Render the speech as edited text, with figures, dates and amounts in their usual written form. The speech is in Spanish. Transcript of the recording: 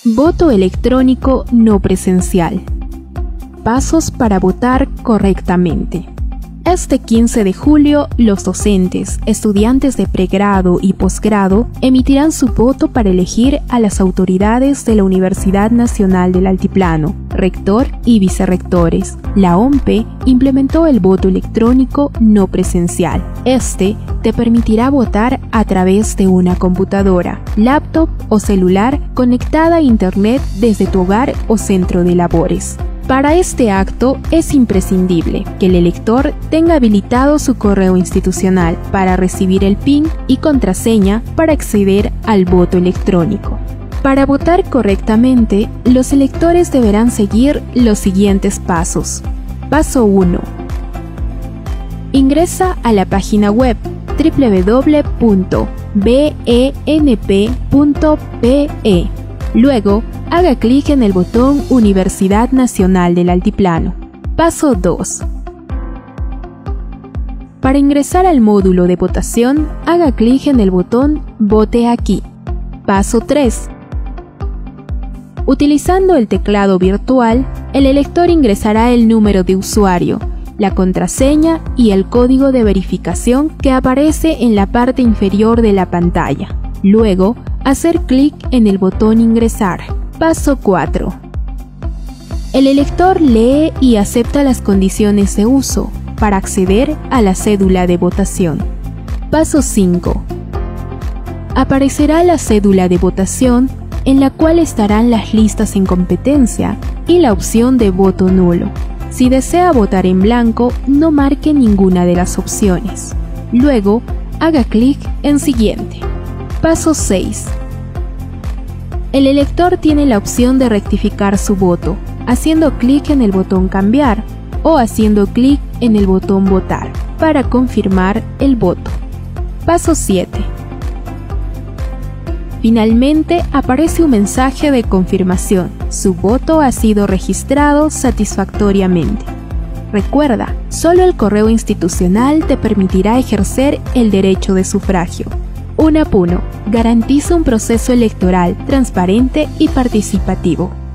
Voto electrónico no presencial. Pasos para votar correctamente. Este 15 de julio, los docentes, estudiantes de pregrado y posgrado emitirán su voto para elegir a las autoridades de la Universidad Nacional del Altiplano, rector y vicerrectores. La OMPE implementó el voto electrónico no presencial. Este te permitirá votar a través de una computadora, laptop o celular conectada a Internet desde tu hogar o centro de labores. Para este acto es imprescindible que el elector tenga habilitado su correo institucional para recibir el PIN y contraseña para acceder al voto electrónico. Para votar correctamente, los electores deberán seguir los siguientes pasos. Paso 1. Ingresa a la página web www.benp.pe. Luego, haga clic en el botón Universidad Nacional del Altiplano. Paso 2. Para ingresar al módulo de votación, haga clic en el botón Vote aquí. Paso 3. Utilizando el teclado virtual, el elector ingresará el número de usuario, la contraseña y el código de verificación que aparece en la parte inferior de la pantalla. Luego, hacer clic en el botón Ingresar. Paso 4. El elector lee y acepta las condiciones de uso para acceder a la cédula de votación. Paso 5. Aparecerá la cédula de votación en la cual estarán las listas en competencia y la opción de voto nulo. Si desea votar en blanco, no marque ninguna de las opciones. Luego, haga clic en Siguiente. Paso 6. El elector tiene la opción de rectificar su voto, haciendo clic en el botón Cambiar o haciendo clic en el botón Votar para confirmar el voto. Paso 7. Finalmente aparece un mensaje de confirmación. Su voto ha sido registrado satisfactoriamente. Recuerda, solo el correo institucional te permitirá ejercer el derecho de sufragio. UNAPUNO garantiza un proceso electoral transparente y participativo.